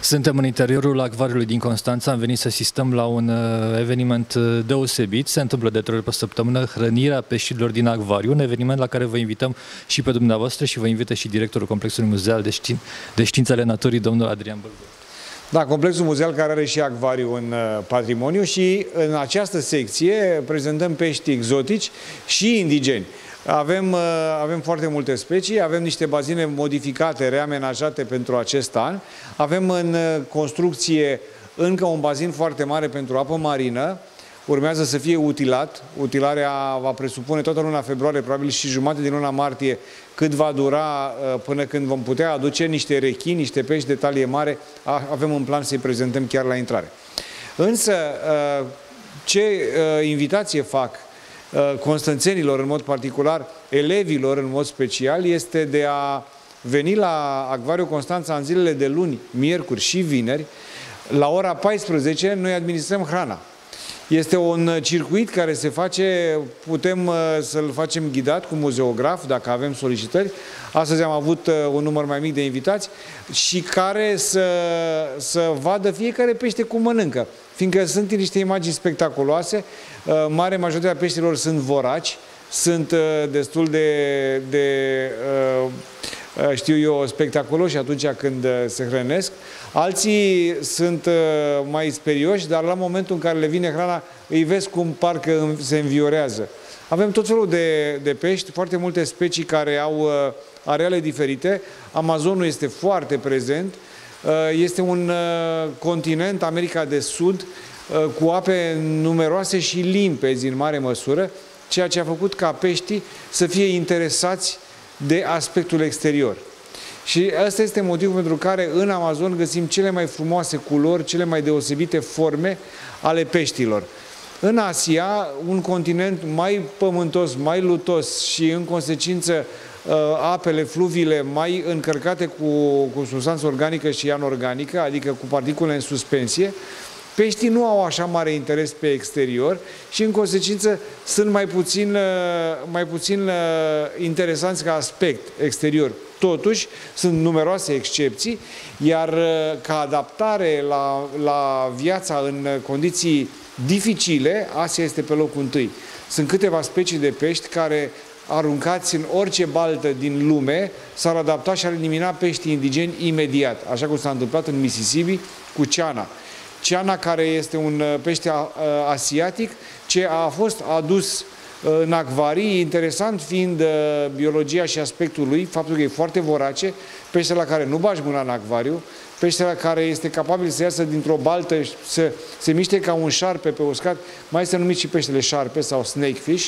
Suntem în interiorul acvariului din Constanța, am venit să asistăm la un eveniment deosebit. Se întâmplă de 3 ori pe săptămână hrănirea peștilor din acvariu, un eveniment la care vă invităm și pe dumneavoastră și vă invită și directorul Complexului Muzeal de Științe ale Naturii, domnul Adrian Bălbău. Da, complexul muzeal care are și acvariu în patrimoniu și în această secție prezentăm pești exotici și indigeni. Avem foarte multe specii, avem niște bazine modificate, reamenajate pentru acest an. Avem în construcție încă un bazin foarte mare pentru apă marină. Urmează să fie utilat. Utilarea va presupune toată luna februarie, probabil și jumătate din luna martie, cât va dura până când vom putea aduce niște rechini, niște pești de talie mare. Avem în plan să-i prezentăm chiar la intrare. Însă, ce invitație fac constanțenilor în mod particular, elevilor în mod special, este de a veni la Acvariul Constanța în zilele de luni, miercuri și vineri. La ora 14 noi administrăm hrana. Este un circuit care se face, putem să-l facem ghidat cu muzeograf, dacă avem solicitări. Astăzi am avut un număr mai mic de invitați și care să vadă fiecare pește cum mănâncă. Fiindcă sunt niște imagini spectaculoase, mare majoritatea peștilor sunt voraci, sunt destul știu eu, spectaculoși atunci când se hrănesc. Alții sunt mai sperioși, dar la momentul în care le vine hrana, îi vezi cum parcă se înviorează. Avem tot felul de pești, foarte multe specii care au areale diferite. Amazonul este foarte prezent. Este un continent, America de Sud, cu ape numeroase și limpezi în mare măsură, ceea ce a făcut ca peștii să fie interesați de aspectul exterior. Și ăsta este motivul pentru care în Amazon găsim cele mai frumoase culori, cele mai deosebite forme ale peștilor. În Asia, un continent mai pământos, mai lutos și în consecință apele, fluviile mai încărcate cu substanță organică și anorganică, adică cu particule în suspensie, peștii nu au așa mare interes pe exterior și în consecință sunt mai puțin interesanți ca aspect exterior. Totuși, sunt numeroase excepții, iar ca adaptare la viața în condiții dificile, Asia este pe locul întâi. Sunt câteva specii de pești care, aruncați în orice baltă din lume, s-ar adapta și ar elimina peștii indigeni imediat, așa cum s-a întâmplat în Mississippi cu ceana. Ceana, care este un pește asiatic, ce a fost adus în acvarii, interesant fiind biologia și aspectul lui, faptul că e foarte vorace, pește la care nu bagi mâna în acvariu, pește la care este capabil să iasă dintr-o baltă și să se miște ca un șarpe pe uscat, mai este numit și peștele șarpe sau snakefish.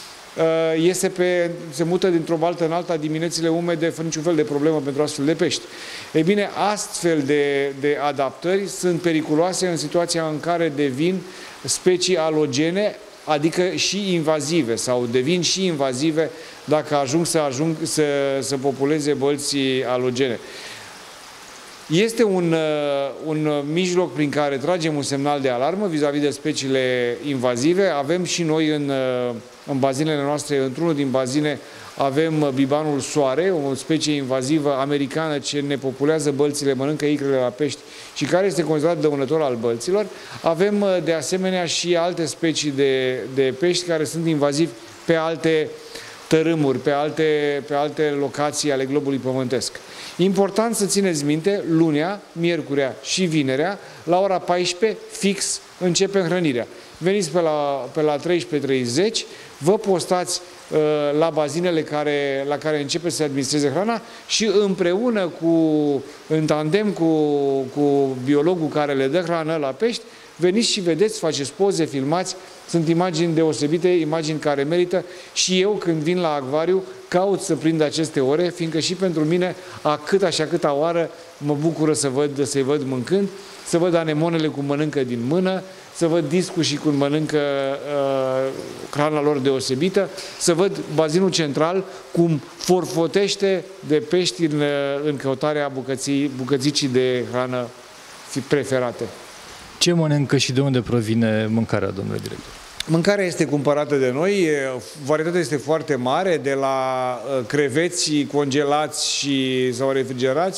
Se mută dintr-o baltă în alta diminețile umede fără niciun fel de problemă pentru astfel de pești. Ei bine, astfel de adaptări sunt periculoase în situația în care devin specii alogene, adică și invazive, sau devin și invazive dacă ajung să populeze bălții alogene. Este un mijloc prin care tragem un semnal de alarmă vis-a-vis de speciile invazive. Avem și noi în bazinele noastre, într-unul din bazine, avem bibanul soare, o specie invazivă americană ce ne populează bălțile, mănâncă icrele la pești și care este considerat dăunător al bălților. Avem de asemenea și alte specii de pești care sunt invazivi pe alte tărâmuri, pe alte locații ale globului pământesc. Important să țineți minte, lunea, miercurea și vinerea, la ora 14, fix, începe hrănirea. Veniți pe la 13:30, vă postați la bazinele la care începe să se administreze hrana și împreună în tandem cu biologul care le dă hrană la pești, veniți și vedeți, faceți poze, filmați, sunt imagini deosebite, imagini care merită și eu când vin la acvariu caut să prind aceste ore, fiindcă și pentru mine a câta oară mă bucură să-i văd mâncând, să văd anemonele cum mănâncă din mână, să văd discușii cum mănâncă hrana lor deosebită, să văd bazinul central cum forfotește de pești în căutarea bucățicii de hrană preferate. Ce mănâncă și de unde provine mâncarea, domnule director? Mâncarea este cumpărată de noi, varietatea este foarte mare, de la creveți congelați sau refrigerați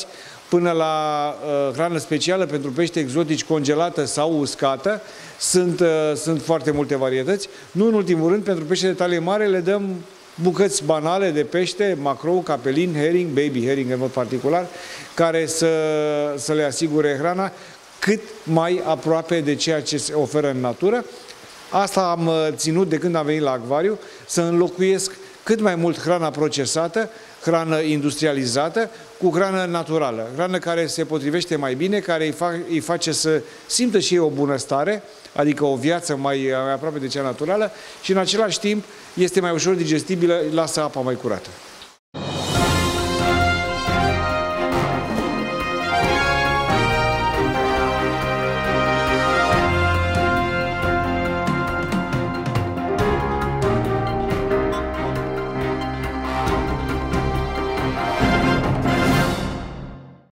până la hrană specială pentru pește exotici congelată sau uscată. Sunt foarte multe varietăți. Nu în ultimul rând, pentru pește de talie mare le dăm bucăți banale de pește, macrou, capelin, herring, baby herring în mod particular, care să le asigure hrana cât mai aproape de ceea ce se oferă în natură. Asta am ținut de când am venit la acvariu, să înlocuiesc cât mai mult hrana procesată, hrană industrializată, cu hrană naturală. Hrană care se potrivește mai bine, care îi face să simtă și ei o bunăstare, adică o viață mai aproape de cea naturală și în același timp este mai ușor digestibilă, lasă apa mai curată.